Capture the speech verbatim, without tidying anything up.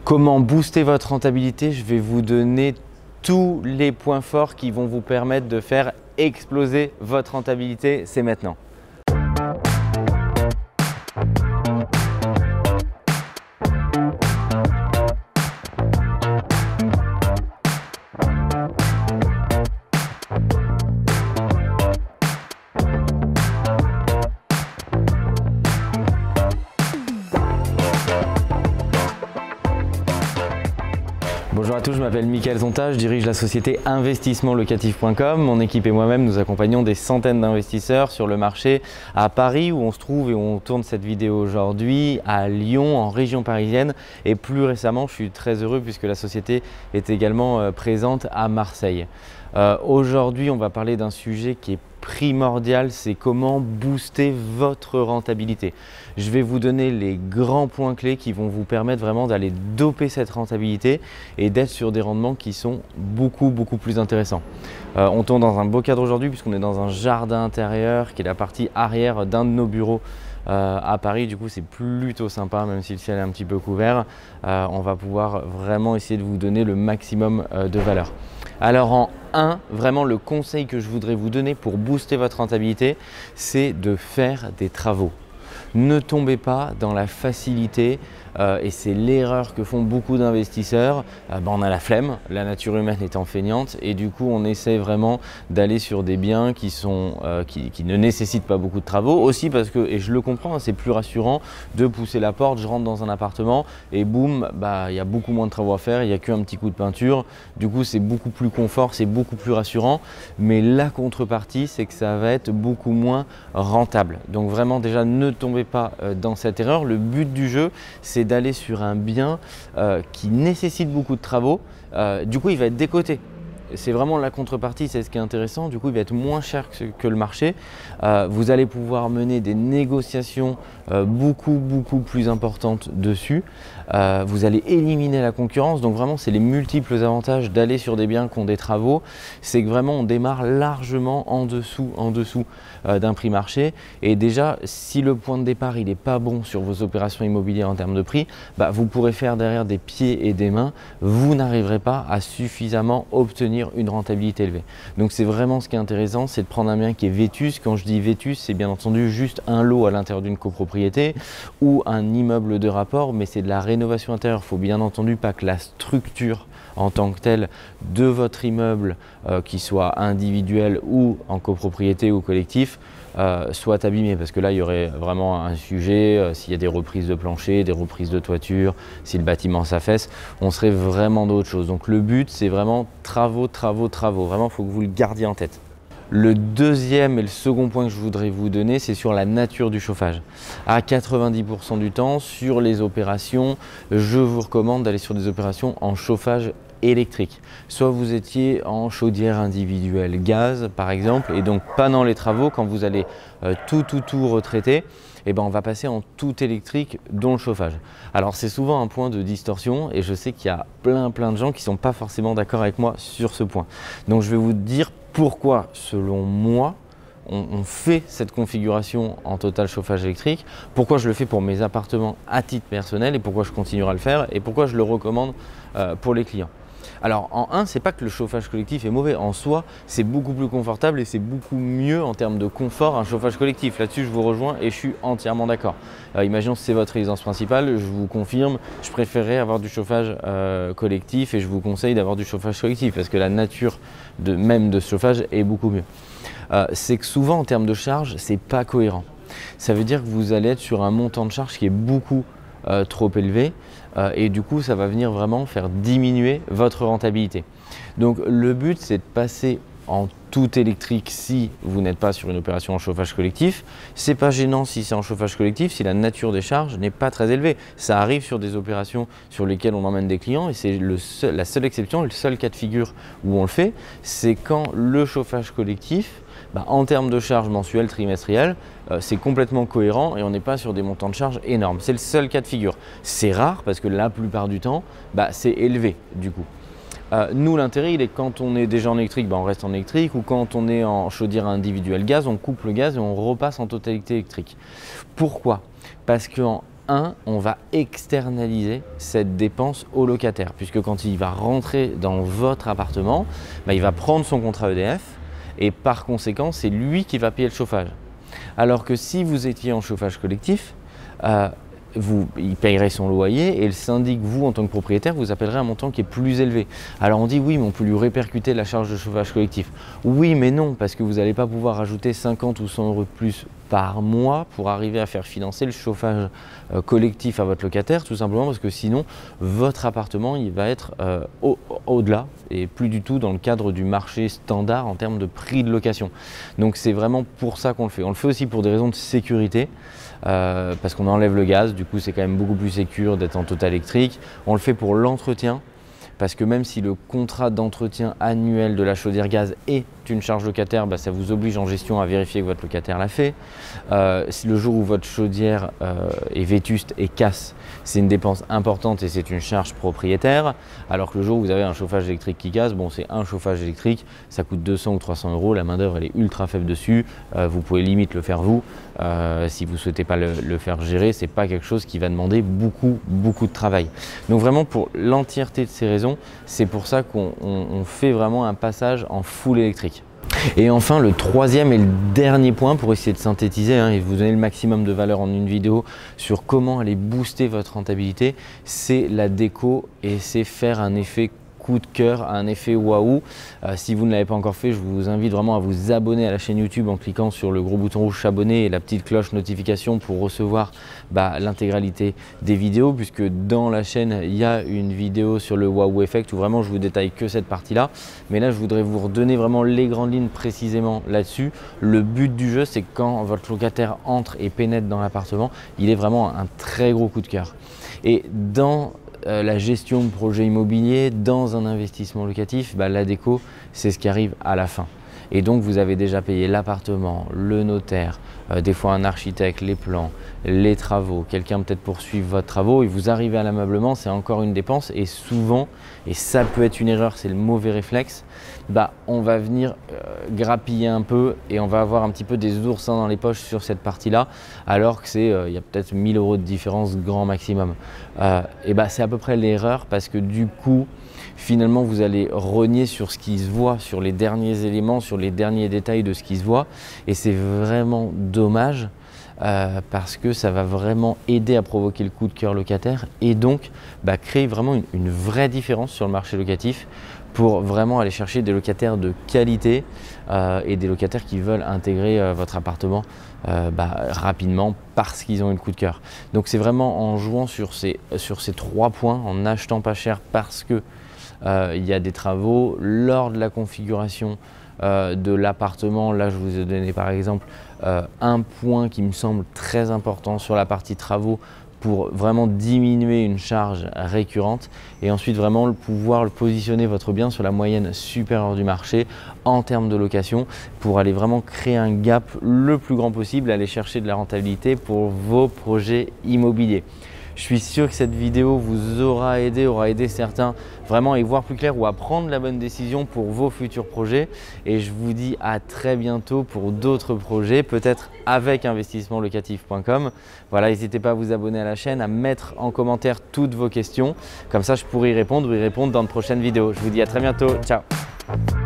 Comment booster votre rentabilité? Je vais vous donner tous les points forts qui vont vous permettre de faire exploser votre rentabilité. C'est maintenant. Bonjour à tous, je m'appelle Mickaël Zonta, je dirige la société investissement locatif point com. Mon équipe et moi-même, nous accompagnons des centaines d'investisseurs sur le marché à Paris où on se trouve et où on tourne cette vidéo aujourd'hui, à Lyon, en région parisienne, et plus récemment, je suis très heureux puisque la société est également présente à Marseille. Euh, aujourd'hui, on va parler d'un sujet qui est primordial, c'est comment booster votre rentabilité. Je vais vous donner les grands points clés qui vont vous permettre vraiment d'aller doper cette rentabilité et d'être sur des rendements qui sont beaucoup beaucoup plus intéressants. Euh, on tourne dans un beau cadre aujourd'hui puisqu'on est dans un jardin intérieur qui est la partie arrière d'un de nos bureaux Euh, à Paris. Du coup, c'est plutôt sympa, même si le ciel est un petit peu couvert. Euh, on va pouvoir vraiment essayer de vous donner le maximum euh, de valeur. Alors en un, vraiment le conseil que je voudrais vous donner pour booster votre rentabilité, c'est de faire des travaux. Ne tombez pas dans la facilité euh, et c'est l'erreur que font beaucoup d'investisseurs. Euh, ben on a la flemme, la nature humaine étant feignante et du coup on essaie vraiment d'aller sur des biens qui, sont, euh, qui, qui ne nécessitent pas beaucoup de travaux. Aussi parce que, et je le comprends, hein, c'est plus rassurant de pousser la porte, je rentre dans un appartement et boum, bah, il y a beaucoup moins de travaux à faire, il n'y a qu'un petit coup de peinture. Du coup c'est beaucoup plus confort, c'est beaucoup plus rassurant. Mais la contrepartie, c'est que ça va être beaucoup moins rentable. Donc vraiment déjà ne tombez pas dans cette erreur. Le but du jeu, c'est d'aller sur un bien euh, qui nécessite beaucoup de travaux. Euh, du coup, il va être décoté. C'est vraiment la contrepartie, c'est ce qui est intéressant. Du coup, il va être moins cher que, que le marché. Euh, vous allez pouvoir mener des négociations euh, beaucoup, beaucoup plus importantes dessus. Euh, vous allez éliminer la concurrence. Donc vraiment, c'est les multiples avantages d'aller sur des biens qui ont des travaux. C'est que vraiment, on démarre largement en dessous, en dessous euh, d'un prix marché. Et déjà, si le point de départ, il n'est pas bon sur vos opérations immobilières en termes de prix, bah, vous pourrez faire derrière des pieds et des mains. Vous n'arriverez pas à suffisamment obtenir une rentabilité élevée. Donc c'est vraiment ce qui est intéressant, c'est de prendre un bien qui est vétuste. Quand je dis vétuste, c'est bien entendu juste un lot à l'intérieur d'une copropriété ou un immeuble de rapport, mais c'est de la rénovation intérieure. Il faut bien entendu pas que la structure en tant que telle de votre immeuble, euh, qui soit individuel ou en copropriété ou collectif, euh, soit abîmée, parce que là il y aurait vraiment un sujet, euh, s'il y a des reprises de plancher, des reprises de toiture, si le bâtiment s'affaisse, on serait vraiment d'autres choses. Donc le but, c'est vraiment travaux, travaux, travaux. Vraiment, il faut que vous le gardiez en tête. Le deuxième et le second point que je voudrais vous donner, c'est sur la nature du chauffage. À quatre-vingt-dix pour cent du temps, sur les opérations, je vous recommande d'aller sur des opérations en chauffage électrique. Soit vous étiez en chaudière individuelle gaz par exemple, et donc pendant les travaux, quand vous allez euh, tout tout tout retraiter, eh ben, on va passer en tout électrique, dont le chauffage. Alors c'est souvent un point de distorsion et je sais qu'il y a plein plein de gens qui ne sont pas forcément d'accord avec moi sur ce point. Donc je vais vous dire pourquoi, selon moi, on, on fait cette configuration en total chauffage électrique, pourquoi je le fais pour mes appartements à titre personnel et pourquoi je continuerai à le faire et pourquoi je le recommande euh, pour les clients. Alors en un, c'est pas que le chauffage collectif est mauvais, en soi c'est beaucoup plus confortable et c'est beaucoup mieux en termes de confort un chauffage collectif. Là-dessus je vous rejoins et je suis entièrement d'accord. Euh, imaginons que c'est votre résidence principale, je vous confirme, je préférerais avoir du chauffage euh, collectif et je vous conseille d'avoir du chauffage collectif parce que la nature de, même de ce chauffage est beaucoup mieux. Euh, c'est que souvent en termes de charge, c'est pas cohérent. Ça veut dire que vous allez être sur un montant de charge qui est beaucoup Euh, trop élevé euh, et du coup ça va venir vraiment faire diminuer votre rentabilité. Donc le but c'est de passer en tout électrique si vous n'êtes pas sur une opération en chauffage collectif. C'est pas gênant si c'est en chauffage collectif, si la nature des charges n'est pas très élevée. Ça arrive sur des opérations sur lesquelles on emmène des clients et c'est le seul, la seule exception, le seul cas de figure où on le fait, c'est quand le chauffage collectif, bah, en termes de charges mensuelles, trimestrielles, euh, c'est complètement cohérent et on n'est pas sur des montants de charges énormes. C'est le seul cas de figure. C'est rare parce que la plupart du temps, bah, c'est élevé du coup. Euh, nous, l'intérêt, il est que quand on est déjà en électrique, bah, on reste en électrique, ou quand on est en chaudière individuelle gaz, on coupe le gaz et on repasse en totalité électrique. Pourquoi? Parce qu'en un, on va externaliser cette dépense au locataire, puisque quand il va rentrer dans votre appartement, bah, il va prendre son contrat E D F et par conséquent, c'est lui qui va payer le chauffage. Alors que si vous étiez en chauffage collectif, euh, Vous, il payerait son loyer et le syndic, vous en tant que propriétaire, vous appellerez un montant qui est plus élevé. Alors on dit oui, mais on peut lui répercuter la charge de chauffage collectif. Oui, mais non, parce que vous n'allez pas pouvoir rajouter cinquante ou cent euros de plus par mois pour arriver à faire financer le chauffage euh, collectif à votre locataire, tout simplement parce que sinon, votre appartement il va être euh, au, au-delà et plus du tout dans le cadre du marché standard en termes de prix de location. Donc c'est vraiment pour ça qu'on le fait. On le fait aussi pour des raisons de sécurité. Euh, parce qu'on enlève le gaz, du coup c'est quand même beaucoup plus sécure d'être en total électrique. On le fait pour l'entretien, parce que même si le contrat d'entretien annuel de la chaudière gaz est une charge locataire, bah, ça vous oblige en gestion à vérifier que votre locataire l'a fait. Euh, si le jour où votre chaudière euh, est vétuste et casse, c'est une dépense importante et c'est une charge propriétaire. Alors que le jour où vous avez un chauffage électrique qui casse, bon c'est un chauffage électrique, ça coûte deux cents ou trois cents euros, la main d'œuvre elle est ultra faible dessus, euh, vous pouvez limite le faire vous. Euh, si vous ne souhaitez pas le, le faire gérer, c'est pas quelque chose qui va demander beaucoup, beaucoup de travail. Donc vraiment pour l'entièreté de ces raisons, c'est pour ça qu'on on, on fait vraiment un passage en full électrique. Et enfin, le troisième et le dernier point pour essayer de synthétiser hein, et vous donner le maximum de valeur en une vidéo sur comment aller booster votre rentabilité, c'est la déco et c'est faire un effet coup de cœur, un effet waouh. Euh, si vous ne l'avez pas encore fait, je vous invite vraiment à vous abonner à la chaîne YouTube en cliquant sur le gros bouton rouge s'abonner et la petite cloche notification pour recevoir bah, l'intégralité des vidéos, puisque dans la chaîne il y a une vidéo sur le waouh effect où vraiment je vous détaille que cette partie là, mais là je voudrais vous redonner vraiment les grandes lignes précisément là-dessus. Le but du jeu, c'est que quand votre locataire entre et pénètre dans l'appartement, il est vraiment un très gros coup de cœur. Et dans Euh, la gestion de projet immobilier, dans un investissement locatif, bah, la déco, c'est ce qui arrive à la fin. Et donc vous avez déjà payé l'appartement, le notaire, euh, des fois un architecte, les plans, les travaux, quelqu'un peut-être pour suivre votre travaux et vous arrivez à l'ameublement, c'est encore une dépense et souvent, et ça peut être une erreur, c'est le mauvais réflexe, bah, on va venir euh, grappiller un peu et on va avoir un petit peu des oursins dans les poches sur cette partie-là, alors que c'est, euh, il y a peut-être mille euros de différence grand maximum. Euh, et bah, c'est à peu près l'erreur parce que du coup, finalement, vous allez rogner sur ce qui se voit, sur les derniers éléments, sur les derniers détails de ce qui se voit. Et c'est vraiment dommage euh, parce que ça va vraiment aider à provoquer le coup de cœur locataire et donc bah, créer vraiment une, une vraie différence sur le marché locatif pour vraiment aller chercher des locataires de qualité euh, et des locataires qui veulent intégrer euh, votre appartement euh, bah, rapidement parce qu'ils ont eu le coup de cœur. Donc c'est vraiment en jouant sur ces, sur ces trois points, en achetant pas cher parce que Euh, il y a des travaux lors de la configuration euh, de l'appartement. Là, je vous ai donné par exemple euh, un point qui me semble très important sur la partie travaux pour vraiment diminuer une charge récurrente et ensuite vraiment le pouvoir le positionner votre bien sur la moyenne supérieure du marché en termes de location pour aller vraiment créer un gap le plus grand possible, aller chercher de la rentabilité pour vos projets immobiliers. Je suis sûr que cette vidéo vous aura aidé, aura aidé certains vraiment à y voir plus clair ou à prendre la bonne décision pour vos futurs projets. Et je vous dis à très bientôt pour d'autres projets, peut-être avec investissement locatif point com. Voilà, n'hésitez pas à vous abonner à la chaîne, à mettre en commentaire toutes vos questions. Comme ça, je pourrai y répondre ou y répondre dans de prochaines vidéos. Je vous dis à très bientôt. Ciao!